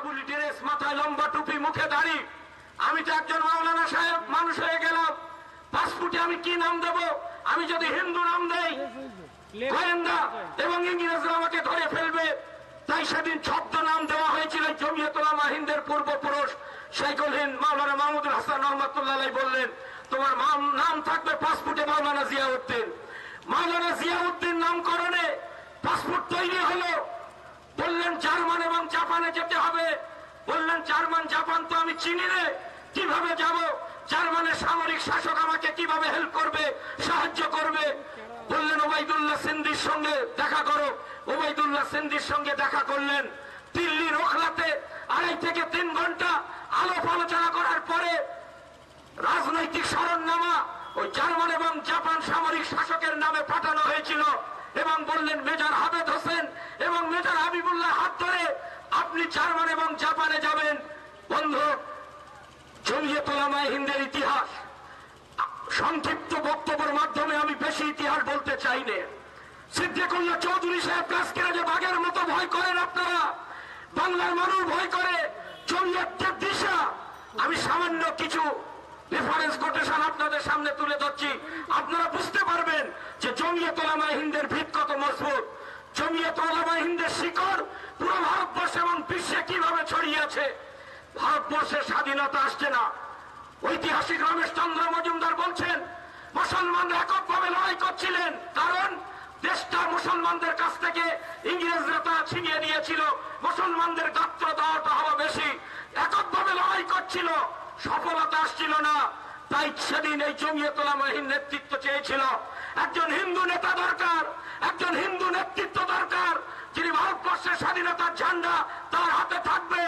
কাবুলি ড্রেস, মাথায় লম্বা টুপি, মুখে দাড়ি। আমি তো একজন মাওলানা সাহেব মানুষ হয়ে গেলাম, পাসপোর্টে আমি কি নাম দেব? আমি যদি হিন্দু নাম দেই গোয়েন্দা এবং ইংরেজরা আমাকে ধরে ফেলবে। তাই সেদিন ছদ্ম নাম দেওয়া হয়েছিল। জমিয়ত উলামা হিন্দের পূর্বপুরুষ শাইখুল হিন্দ মাওলানা মাহমুদুল হাসান রহমাতুল্লাহ আলাইহি বললেন, তোমার নাম থাকবে পাসপোর্টে মাওলানা জিয়াউদ্দিন। মাওলানা জিয়াউদ্দিন নামকরণে পাসপোর্ট তৈরি হলো। বললেন জার্মান এবং জাপানে যেতে হবে। বললেন জার্মান জাপান তো আমি চিনি রে, কিভাবে যাব? জার্মানের সামরিক শাসক আমাকে কিভাবে হেল্প করবে, সাহায্য করবে? বললেন ওবাইদুল্লাহ সিন্ধির সঙ্গে দেখা করো। ওবাইদুল্লাহ সিন্ধির সঙ্গে দেখা করলেন। দিল্লির ওখলাতে 2.5 থেকে 3 ঘন্টা আলাপ আলোচনা করার পরে রাজনৈতিক শরণনামা ওই জার্মান এবং জাপান সামরিক শাসকের নামে পাঠানো হয়েছিল এবং বললেন মেজর হাবেদ হোসেন এবং মেজর হাবিবুল্লাহ হাত ধরে আপনি জার্মান এবং জাপানে যাবেন। বন্ধু, জমিয়ত উলামা হিন্দের ইতিহাস সংক্ষিপ্ত বক্তব্যের মাধ্যমে আমি বেশি ইতিহাস বলতে চাই না। সিদ্দিকুল্লাহ চৌধুরী সাহেব কাজকে যে বাঘের মতো ভয় করেন আপনারা, বাংলার মানুষ ভয় করে। জমিয়তের দিশা আমি সামান্য কিছু রেফারেন্স কোটেশন আপনাদের সামনে তুলে ধরছি, আপনারা বুঝতে পারবেন যে জমিয়ত উলামা হিন্দের ভিত কত মজবুত। জমিয়ত উলামা হিন্দের শিকড় পুরো ভারতবর্ষ এবং বিশ্বে কিভাবে ছড়িয়ে আছে। ভারতবর্ষের স্বাধীনতা আসছে না। ঐতিহাসিক রমেশচন্দ্র মজুমদার বলছেন মুসলমানরা এককভাবে লড়াই করছিলেন, কারণ দেশটা মুসলমানদের কাছ থেকে ইংরেজরা তা ছিনিয়ে নিয়েছিল। মুসলমানদের গাত্র দাওয়াটা হওয়া বেশি, এককভাবে লড়াই করছিল, সফলতা আসছিল না। তাই সেদিন এই জমিয়ত উলামা হিন্দ নেতৃত্ব চেয়েছিল একজন হিন্দু নেতা দরকার, একজন হিন্দু নেতৃত্ব দরকার, যিনি ভারতবর্ষের স্বাধীনতার ঝান্ডা তার হাতে থাকবে।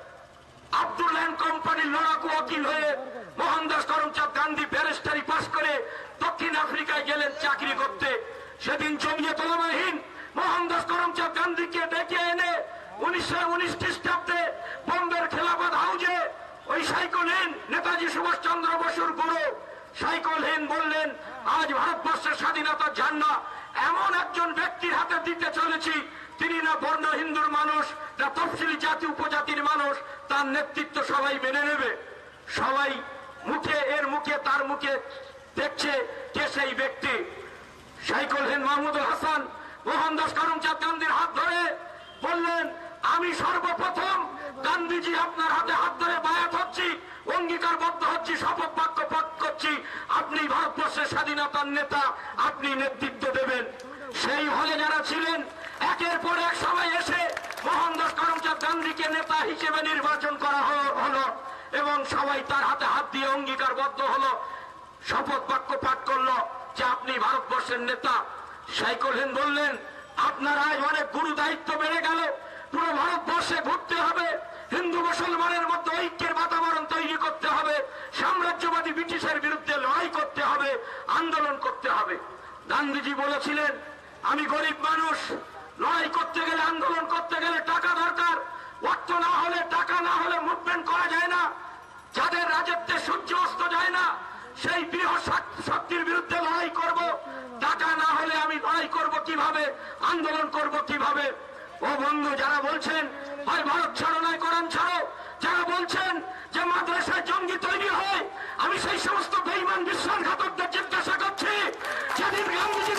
আব্দুল ল্যান্ড কোম্পানির লড়াকু ওকিল হয়ে মোহনদাস করমচাঁদ গান্ধী ব্যারিস্টারি পাশ করে দক্ষিণ আফ্রিকায় গেলেন চাকরি করতে। সেদিন জমিয়ত উলামা হিন্দ মোহনদাস করমচাঁদ গান্ধীকে ডেকে এনে 1919 খ্রিস্টাব্দে বোম্বের খেলাফত হাউজে ওই শাইখুল হিন্দ নেতাজি সুভাষচন্দ্র বসুর গুরু শাইখুল হিন্দ বললেন, আজ ভারতবর্ষের স্বাধীনতার ঝান্ডা এমন একজন ব্যক্তির হাতে দিতে চলেছি, তিনি না বর্ণ হিন্দুর মানুষ, না তফসিলি জাতি উপজাতির মানুষ, তার নেতৃত্ব সবাই মেনে নেবে। সবাই মুখে এর মুখে তার মুখে দেখছে কে সেই ব্যক্তি। শাইখুল হিন্দ মাহমুদুল হাসান মোহনদাস করমচাঁদ গান্ধীর হাত ধরে বললেন, আমি সর্বপ্রথম গান্ধীজি আপনার হাতে হাত ধরে বায়াত হচ্ছি, অঙ্গীকারবদ্ধ হচ্ছি, শপথ বাক্য পাঠ করছি, আপনি ভারতবর্ষের স্বাধীনতার নেতা, আপনি নেতৃত্ব দেবেন। সেই হলে যারা ছিলেন একের পর এক সবাই এসে মোহনদাস করমচাঁদ গান্ধীকে নেতা হিসেবে নির্বাচন করা হলো এবং সবাই তার হাতে হাত দিয়ে অঙ্গীকারবদ্ধ হলো, শপথ বাক্য পাঠ করলো যে আপনি ভারতবর্ষের নেতা। শাইখুল হিন্দ বললেন, আপনার আজ অনেক গুরু দায়িত্ব বেড়ে গেল, পুরো ভারতবর্ষে ঘুরতে হবে, হিন্দু মুসলমানের মধ্যে ঐক্যের বাতাবরণ তৈরি করতে হবে, সাম্রাজ্যবাদী ব্রিটিশের বিরুদ্ধে লড়াই করতে হবে, আন্দোলন করতে হবে। গান্ধীজি বলেছিলেন, আমি গরিব মানুষ, লড়াই করতে গেলে আন্দোলন করতে গেলে টাকা দরকার, অর্থ না হলে টাকা না হলে মুভমেন্ট করা যায় না। যাদের রাজত্বে সূর্য অস্ত যায় না সেই বৃহৎ শক্তির বিরুদ্ধে লড়াই করব, টাকা না হলে আমি লড়াই করব কিভাবে, আন্দোলন করব কিভাবে? ও বন্ধু, যারা বলছেন হয় ভারত ছাড়ো নয় কোরআন ছাড়ো, যারা বলছেন যে মাদ্রাসায় জঙ্গি তৈরি হয়, আমি সেই সমস্ত বেঈমান বিশ্বাসঘাতকদের জিজ্ঞাসা করছি, যেদিন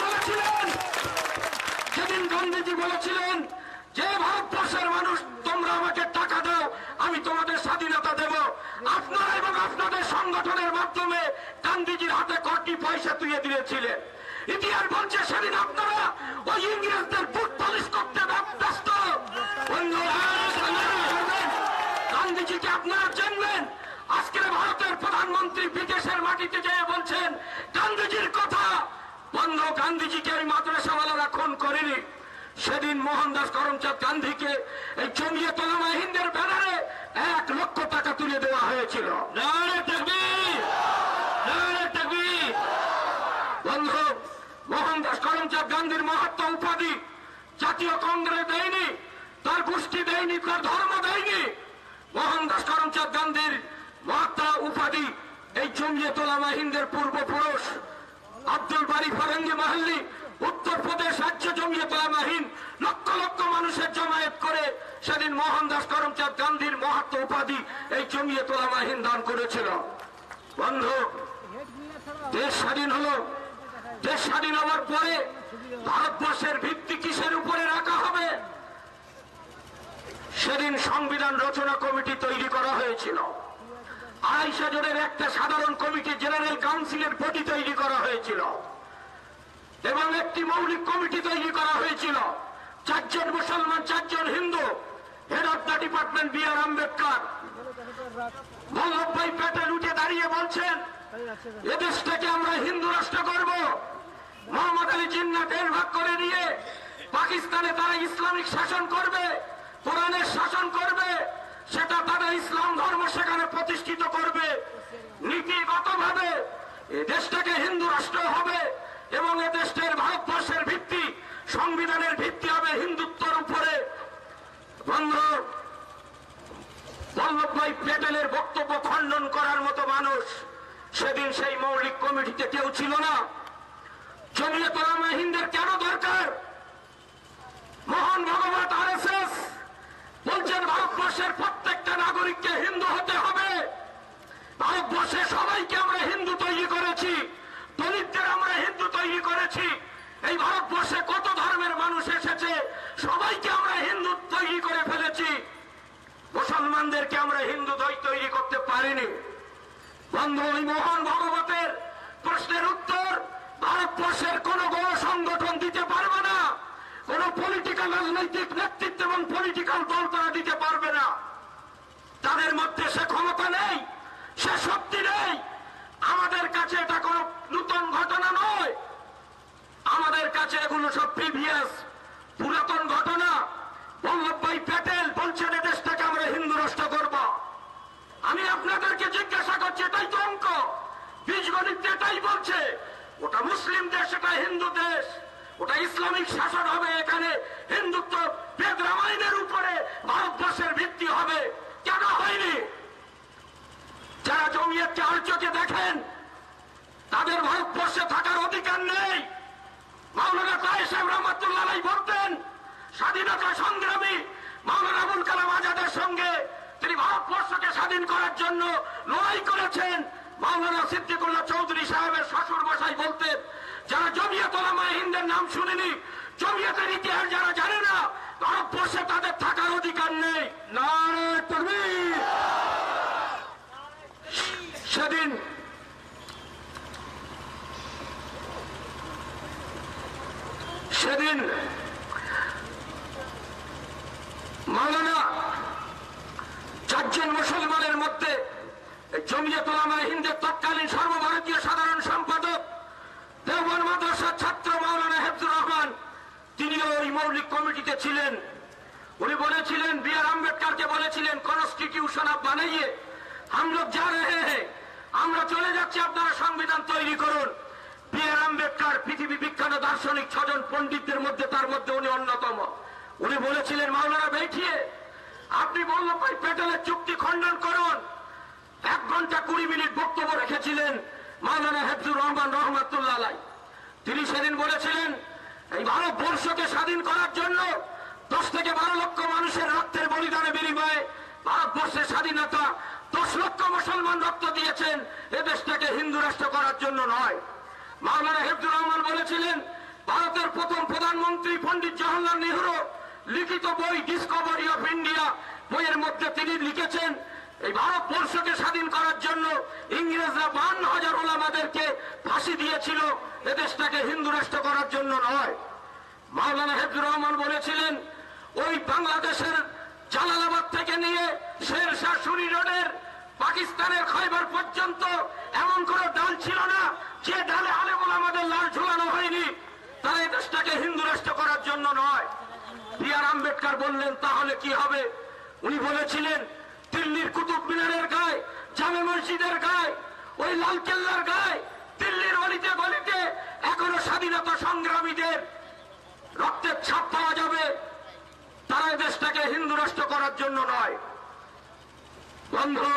গান্ধীজি বলেছিলেন যে ভারতবর্ষের মানুষ তোমরা আমাকে টাকা দাও, আমি তোমাদের স্বাধীনতা দেব, আপনারা এবং আপনাদের সংগঠনের মাধ্যমে গান্ধীজির হাতে কটি পয়সা তুলে দিয়েছিলেন। ইতিহাস বলছে সেদিন আপনারা ওই ইংরেজদের বুট পালিশ করতে ব্যস্ত। গান্ধীজিকে আপনারা জানবেন, আজকে ভারতের প্রধানমন্ত্রী বিদেশের মাটিতে যেয়ে বলছেন গান্ধীজির কথা। বন্ধ, গান্ধীজিকে এই মাদ্রাসাওয়ালারা খুন করেনি। সেদিন মোহনদাস করমচাঁদ গান্ধীকে এই জমিয়ত উলামা হিন্দের ব্যানারে 1 লক্ষ টাকা তুলে দেওয়া হয়েছিল। নারে তাকবীর, নারে তাকবীর। বন্ধু, মোহনদাস করমচাঁদ গান্ধীর মহাত্মা উপাধি জাতীয় কংগ্রেস দেয়নি, তার গোষ্ঠী দেয়নি, তার ধর্ম দেয়নি। মোহনদাস করমচাঁদ গান্ধীর মহাত্মা উপাধি এই জমিয়ত উলামা হিন্দের পূর্বপুরুষ আব্দুল বারী ফরঙ্গি মাহল্লি উত্তরপ্রদেশ রাজ্য জমিয়ত উলামা হিন্দ লক্ষ লক্ষ মানুষের জমায়েত করে সেদিন মোহনদাস করমচাঁদ গান্ধীর মহাত্মা উপাধি এই জমিয়ত উলামা হিন্দ দান করেছিল। বন্ধু, দেশ স্বাধীন হলো। দেশ স্বাধীন হওয়ার পরে ভারতবর্ষের ভিত্তি কিসের উপরে রাখা হবে? সেদিন সংবিধান রচনা কমিটি তৈরি করা হয়েছিল। 250 জনের একটা সাধারণ কমিটি, জেনারেল কাউন্সিলের বডি তৈরি করা হয়েছিল এবং একটি মৌলিক কমিটি তৈরি করা হয়েছিল। 4 জন মুসলমান, 4 জন হিন্দু। Head of the department B.R. Ambedkar. Vallabhbhai Patel উঠে দাঁড়িয়ে বলছেন, এদেশটাকে আমরা হিন্দু রাষ্ট্র করব। মোহাম্মদ আলী জিন্নাহ দেশ ভাগ করে দিয়ে পাকিস্তানে তারা ইসলামিক শাসন করবে, কোরআনের শাসন করবে, সেটা তারা ইসলাম ধর্ম সেখানে প্রতিষ্ঠিত করবে। নীতিগতভাবে এ দেশটাকে হিন্দু রাষ্ট্র হবে এবং এ দেশের ভারতবর্ষের ভিত্তি, সংবিধানের ভিত্তি হবে হিন্দুত্বের উপরে। বন্ধু, বল্লভভাই প্যাটেলের বক্তব্য খণ্ডন করার মতো মানুষ সেদিন সেই মৌলিক কমিটিতে কেউ ছিল না। জমিয়ত উলামা হিন্দের কেন দরকার? মোহন ভগবত RSS বলছেন ভারতবর্ষের প্রত্যেকটা নাগরিককে হিন্দু হতে হবে। ভারতবর্ষে সবাইকে আমরা হিন্দু তৈরি করেছি, দলিতদের আমরা হিন্দু তৈরি করেছি। এই ভারতবর্ষে কত ধর্মের মানুষ এসেছে, সবাইকে আমরা হিন্দু তৈরি করে ফেলেছি। মুসলমানদেরকে আমরা হিন্দু তৈরি করতে পারিনি। বন্ধু, ওই মোহন ভগবতের প্রশ্নের উত্তর ভারতবর্ষের কোন গণ সংগঠন দিতে পারবে না, কোন পলিটিক্যাল রাজনৈতিক নেতৃত্ব এবং পলিটিক্যাল দল তারা দিতে পারবে না। তাদের মধ্যে সে ক্ষমতা নেই, সে শক্তি নেই। আমাদের কাছে এটা কোন নতুন ঘটনা নয়, আমাদের কাছে এগুলো সব প্রিভিয়াস, পুরাতন ঘটনা। বল্লভভাই প্যাটেল বলছেন এদেশটাকে আমরা হিন্দু রাষ্ট্র করব। আমি আপনাদেরকে জিজ্ঞাসা করছি, এটাই তো অঙ্ক, বীজগণিত এটাই বলছে। ওটা মুসলিম দেশ, এটা হিন্দু দেশ, ওটা ইসলামিক শাসন হবে, এখানে হিন্দুত্ব বেদ রামায়ণের উপরে ভারতবর্ষের ভিত্তি হবে। কেন হয়নি? যারা জমিয়তকে আর চোখে দেখেন তাদের ভারতবর্ষে থাকার অধিকার নেই। মাওলানা তাহের সাহেব রহমাতুল্লাহ আলাইহি বলতেন, স্বাধীনতা সংগ্রামী মাওলানা আবুল কালাম আজাদের সঙ্গে তিনি ভারতবর্ষকে স্বাধীন করার জন্য লড়াই করেছেন। মাওলানা সিদ্দিকুল্লাহ চৌধুরী সাহেবের শ্বশুর মশাই বলতেন, যারা জমিয়ত উলামা হিন্দের নাম শুনেনি, জমিয়তের ইতিহাস যারা জানে না, ভারতবর্ষে তাদের থাকার অধিকার নেই। নারে তাকবীর। সেদিন মাওলানা 4 জন মুসলমানের মধ্যে জমিয়ত উলামা হিন্দের তৎকালীন সর্বভারতীয় সাধারণ সম্পাদক দেওবন্দ মাদ্রাসার ছাত্র মাওলানা হেফজুর রহমান, তিনিও ওই মৌলিক কমিটিতে ছিলেন। উনি বলেছিলেন, B.R. আম্বেদকরকে বলেছিলেন, কনস্টিটিউশন আপ বানাইয়ে हम लोग जा रहे हैं, আমরা চলে যাচ্ছি, আপনারা সংবিধান তৈরি করুন। B.R. আম্বেদকর পৃথিবী বিখ্যাত দার্শনিক 6 জন পণ্ডিতদের মধ্যে, তার মধ্যে উনি অন্যতম। উনি বলেছিলেন, মাওলানা বেঠিয়ে আপনি বল্লভভাই প্যাটেলের চুক্তি খণ্ডন করুন। 1 ঘন্টা 20 মিনিট বক্তব্য রেখেছিলেন মাওলানা হেফজুর রহমান রহমাতুল্লাহ আলাইহি। তিনি সেদিন বলেছিলেন, এই ভারতবর্ষকে স্বাধীন করার জন্য 10 থেকে 12 লক্ষ মানুষের রক্তের বলিদানের বিনিময়ে ভারতবর্ষের স্বাধীনতা 10 লক্ষ মুসলমান রক্ত দিয়েছেন, এ দেশটাকে হিন্দু রাষ্ট্র করার জন্য নয়। মাওলানা হেফজুর রহমান বলেছিলেন, ভারতের প্রথম প্রধানমন্ত্রী পণ্ডিত জওহরলাল নেহরু লিখিত বই ডিসকভারি অফ ইন্ডিয়া বইয়ের মধ্যে তিনি লিখেছেন, এই ভারতবর্ষকে স্বাধীন করার জন্য ইংরেজরা 52,000 ওলামাদেরকে ফাঁসি দিয়েছিল, এ দেশটাকে হিন্দু রাষ্ট্র করার জন্য নয়। মাওলানা হেফজুর রহমান বলেছিলেন, ওই বাংলাদেশের জালালাবাদ থেকে নিয়ে শেরশাহ সুরি রোডের পাকিস্তানের খয়বর পর্যন্ত এমন কোন ডাল ছিল না যে ডালে আলেম ওলামাদের লাশ ঝুলানো হয়নি। তারা এই দেশটাকে হিন্দু রাষ্ট্র করার জন্য নয়। B.R. আম্বেদকর বললেন, তাহলে কি হবে? উনি বলেছিলেন, দিল্লির কুতুব মিনারের গায়ে, জামে মসজিদের গায়ে, ওই লাল কেল্লার গায়ে, দিল্লির অলিতে গলিতে এখনো স্বাধীনতা সংগ্রামীদের রক্তের ছাপ পাওয়া যাবে। তারা এই দেশটাকে হিন্দু রাষ্ট্র করার জন্য নয়। বন্ধু,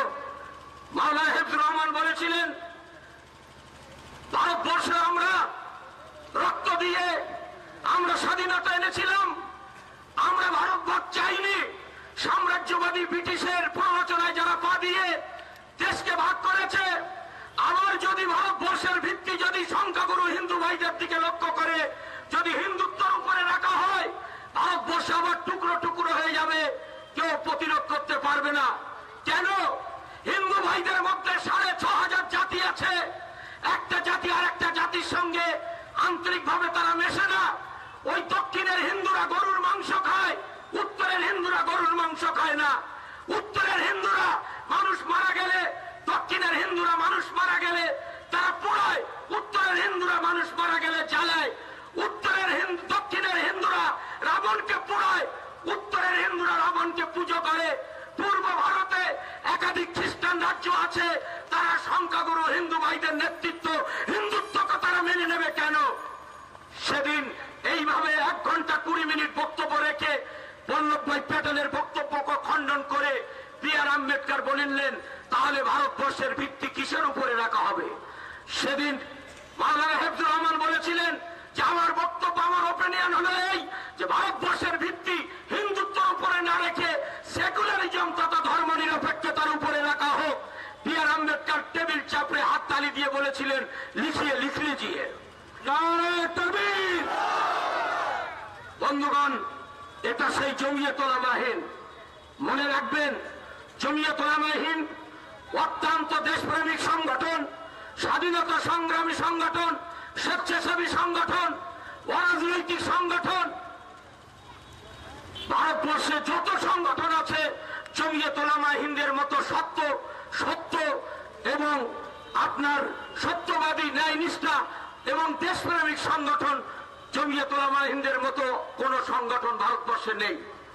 মাওলানা হেফজুর রহমান বলেছিলেন, ভারতবর্ষে আমরা রক্ত দিয়ে আমরা স্বাধীনতা এনেছিলাম। আমরা ভারতবর্ষ চাইনি। সাম্রাজ্যবাদী ব্রিটিশের প্ররোচনায় যারা পা দিয়ে দেশকে ভাগ করেছে, আবার যদি ভারতবর্ষের ভিত্তি যদি সংখ্যাগুরু হিন্দু ভাইদের দিকে লক্ষ্য করে যদি হিন্দুত্বের উপরে রাখা হয়, ভারতবর্ষ আবার টুকরো টুকরো হয়ে যাবে, কেউ প্রতিরোধ করতে পারবে না। কেন? হিন্দু ভাইদের মধ্যে 6,500 জাতি আছে। একটা জাতি আর একটা জাতির সঙ্গে আন্তরিকভাবে তারা মেশে না। ওই দক্ষিণের হিন্দুরা গরুর মাংস খায়, উত্তরের হিন্দুরা গরুর মাংস খায় না। উত্তরের হিন্দুরা মানুষ মারা গেলে, দক্ষিণের হিন্দুরা মানুষ মারা গেলে তারা পোড়ায়, উত্তরের হিন্দুরা মানুষ মারা গেলে জ্বালায়। দক্ষিণের হিন্দুরা রাবণকে পোড়ায়, উত্তরের হিন্দুরা রাবণকে পুজো করে। পূর্ব ভারতে একাধিক খ্রিস্টান রাজ্য আছে, তারা সংখ্যাগুরু হিন্দু ভাইদের নেতৃত্ব হিন্দুত্বকে তারা মেনে নেবে কেন? সেদিন এইভাবে 1 ঘন্টা 20 মিনিট বক্তব্য রেখে বল্লভভাই প্যাটেলের বক্তব্যকে খণ্ডন করে বি.আর. আম্বেদকর বললেন, তাহলে ভারতবর্ষের ভিত্তি কিসের উপরে রাখা হবে? সেদিন মাওলানা হাফিজুর রহমান বলেছিলেন যে আমার বক্তব্য, আমার ওপিনিয়ন হলো এই যে ভারতবর্ষের ভিত্তি হিন্দুত্বের উপরে না রেখে সেকুলারিজম তথা ধর্ম নিরপেক্ষতার উপরে রাখা হোক। বি.আর. আম্বেদকর টেবিল চাপড়ে হাততালি দিয়ে বলেছিলেন, লিখিয়ে লিখ লিজিয়ে। বন্ধুগণ, এটা সেই জমিয়ত উলামা হিন্দ। মনে রাখবেন, জমিয়ত উলামা হিন্দ অত্যন্ত দেশপ্রেমিক সংগঠন, স্বাধীনতা সংগ্রামী সংগঠন, স্বেচ্ছাসেবী সংগঠন, অরাজনৈতিক সংগঠন। ভারতবর্ষে যত সংগঠন আছে জমিয়ত উলামা হিন্দের মতো সত্য এবং আপনার সত্যবাদী, ন্যায়নিষ্ঠা এবং দেশপ্রেমিক সংগঠন জমিয়ত উলামা হিন্দের মতো কোন সংগঠন ভারতবর্ষে নেই।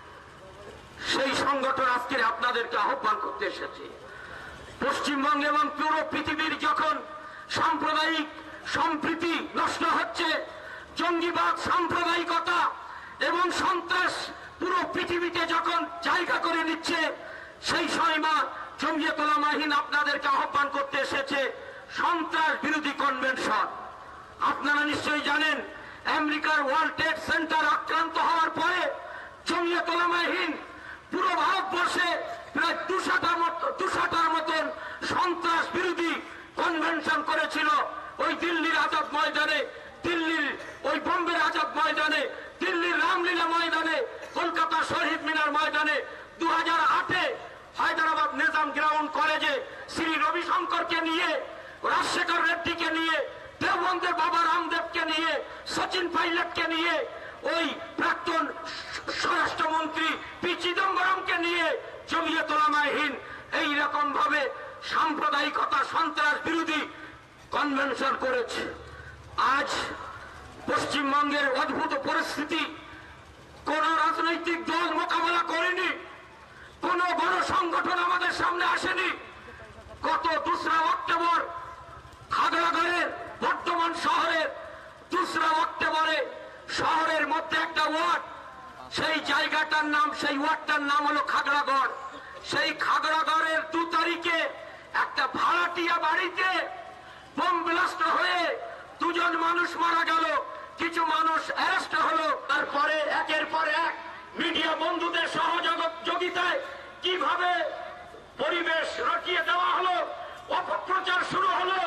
সেই সংগঠন আজকে আপনাদেরকে আহ্বান করতে এসেছে। পশ্চিমবঙ্গ এবং পুরো পৃথিবীর যখন সাম্প্রদায়িক সম্প্রীতি নষ্ট হচ্ছে, জঙ্গিবাদ, সাম্প্রদায়িকতা এবং সন্ত্রাস পুরো পৃথিবীতে যখন জায়গা করে নিচ্ছে, সেই সময় জমিয়ত উলামা হিন্দ আপনাদেরকে আহ্বান করতে এসেছে সন্ত্রাস বিরোধী কনভেনশন। আপনারা নিশ্চয়ই জানেন, আমেরিকার ওয়ার্ল্ড ট্রেড সেন্টার আক্রান্ত হওয়ার পরে জমিয়ত উলামা হিন্দ পুরো ভারতবর্ষে প্রায় 200টার মতন সন্ত্রাস বিরোধী কনভেনশন করেছিল। ওই দিল্লির আজাদ ময়দানে, দিল্লির ওই বোম্বের আজাদ ময়দানে, দিল্লির রামলীলা ময়দানে, কলকাতা শহীদ মিনার ময়দানে, 2008-এ হায়দ্রাবাদ নিজাম গ্রাউন্ড কলেজে শ্রী রবিশঙ্করকে নিয়ে, রাজশেখর রেড্ডিকে নিয়ে, দেওবন্দের বাবা রামদেবকে নিয়ে, সচিন পাইলটকে নিয়ে, ওই প্রাক্তন স্বরাষ্ট্রমন্ত্রী পি চিদম্বরমকে নিয়ে জমিয়ত উলামা হিন্দ এইরকম ভাবে সাম্প্রদায়িকতা, সন্ত্রাস বিরোধী কনভেনশন করেছে। আজ পশ্চিমবঙ্গের অদ্ভুত পরিস্থিতি, কোন রাজনৈতিক দল মোকাবেলা করেনি, কোন বড় সংগঠন আমাদের সামনে আসেনি। গত 2রা অক্টোবর খাগড়াগড়ের বর্ধমান শহরের 2রা অক্টোবরে শহরের মধ্যে একটা ওয়ার্ড, সেই জায়গাটার নাম, সেই ওয়ার্ডটার নাম হলো খাগড়াগড়। সেই খাগড়াগড়ের 2 তারিখে একটা ভাড়াটিয়া বাড়িতে বোম ব্লাস্ট হয়ে 2 জন মানুষ মারা গেল, কিছু মানুষ অ্যারেস্ট হলো। তারপরে একের পর এক মিডিয়া বন্ধুদের সহযোগিতায় কিভাবে পরিবেশ রটিয়ে দেওয়া হলো, অপপ্রচার শুরু হলো।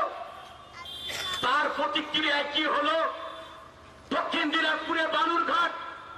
তার প্রতিক্রিয়ায় কি হলো? দক্ষিণ দিনাজপুরে বালুরঘাট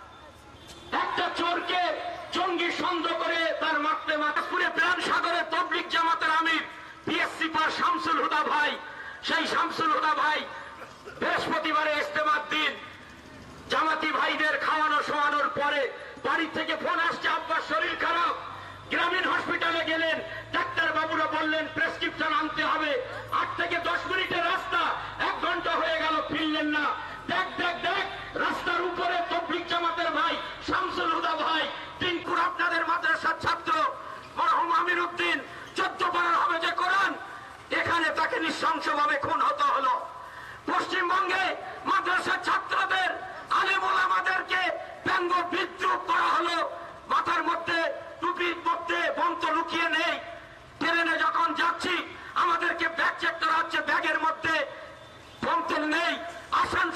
একটা চোরকে জঙ্গি সন্দেহ করে তার মাতপুরে প্রাণ সাগরে তবলিগ জামাতের আমির পিএসসি পাস শামসুল হুদা ভাই, সেই শামসুল হুদা ভাই বৃহস্পতিবারে ইজতেমার দিন জামাতি ভাইদের খাওয়ানো শোয়ানোর পরে বাড়ি থেকে ফোন আসছে, আব্বার শরীর খারাপ। গ্রামীণ হসপিটালে গেলেন, ডাক্তার বাবুরা বললেন প্রেসক্রিপশন আনতে হবে। 8 থেকে 10 মিনিটের রাস্তা, 1 ঘন্টা হয়ে গেল, ফিরলেন না। দেখ রাস্তার উপরে তবলিগ জামাতের ভাই শামসুল হুদা ভাই, টিঙ্কুর আপনাদের মাদ্রাসার ছাত্র মরহুম আমির উদ্দিন, 14 পারার হবে যে কোরআন, এখানে তাকে নৃশংসভাবে খুন হতে হলো। পশ্চিমবঙ্গে মাদ্রাসার ছাত্রদের, আলেম ওলামাদেরকে ব্যঙ্গ বিদ্রুপ করা হলো। মাথার মধ্যে টুপির মধ্যে বম তো লুকিয়ে নেই। ট্রেনে যখন যাচ্ছি আমাদেরকে ব্যাগ চেক করা হচ্ছে, ব্যাগের মধ্যে বম তো নেই। আসানসোল থেকে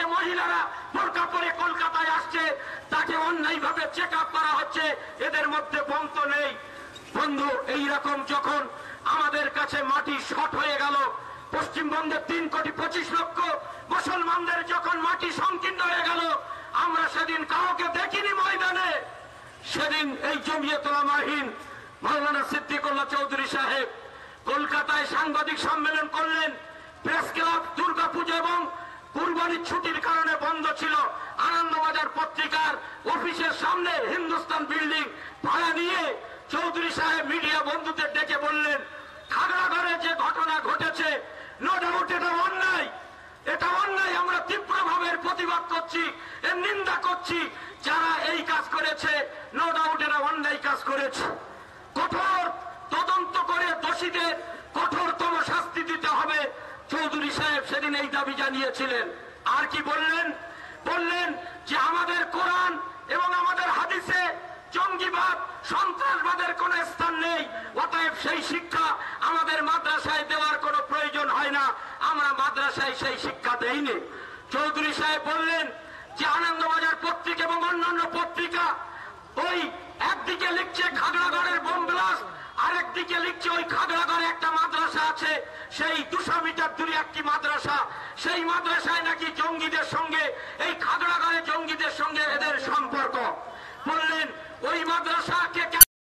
যে মহিলারা বোরকা পরে কলকাতায় আসছে তাকে অন্যায়ভাবে চেক আপ করা হচ্ছে, এদের মধ্যে বন্ত নেই। বন্ধু, এইরকম যখন আমাদের কাছে মাটি শর্ট হয়ে গেল, পশ্চিমবঙ্গে 3,25,00,000 মুসলমানদের যখন মাটি সংকীর্ণ হয়ে গেল, আমরা সেদিন কাউকে দেখিনি ময়দানে। সেদিন এই জমিয়ত উলামাহীন মাওলানা সিদ্দিকুল্লাহ চৌধুরী সাহেব কলকাতায় সাংবাদিক সম্মেলন করলেন। প্রেস ক্লাব দুর্গাপূজা এবং কুরবানির ছুটির কারণে বন্ধ ছিল। আনন্দবাজার পত্রিকার অফিসের সামনে হিন্দুস্তান বিল্ডিং ভাড়া নিয়ে চৌধুরী সাহেব মিডিয়া বন্ধুদের ডেকে বললেন, খাগড়াগড়ে যে ঘটনা ঘটেছে, নো ডাউট এটা অন্যায়, এটা অন্যায়। আমরা তীব্রভাবে প্রতিবাদ করছি, এর নিন্দা করছি। যারা এই কাজ করেছে, নো ডাউট এরা অন্যায় কাজ করেছে। কঠোর তদন্ত করে দোষীদের কঠোরতম শাস্তি দিতে হবে। চৌধুরী সাহেব সেদিন এই দাবি জানিয়েছিলেন। আর কি বললেন? বললেন যে আমাদের কোরআন এবং আমাদের হাদিসে জঙ্গিবাদ, সন্ত্রাসবাদের কোন স্থান নেই, অতএব সেই শিক্ষা আমাদের মাদ্রাসায় দেওয়ার কোনো প্রয়োজন হয় না, আমরা মাদ্রাসায় সেই শিক্ষা দেইনি। চৌধুরী সাহেব বললেন যে আনন্দবাজার পত্রিকা এবং অন্যান্য পত্রিকা ওই একদিকে লিখছে খাগড়াগড়ের বোম ব্লাস্ট, আরেকদিকে লিখছে ওই খাগড়াগড়ে একটা মাদ্রাসা আছে, সেই 200 মিটার দূরে একটি মাদ্রাসা, সেই মাদ্রাসায় নাকি জঙ্গিদের সঙ্গে, এই খাগড়াগড়ে জঙ্গিদের সঙ্গে এদের সম্পর্ক। বললেন ওই মাদ্রাসাকে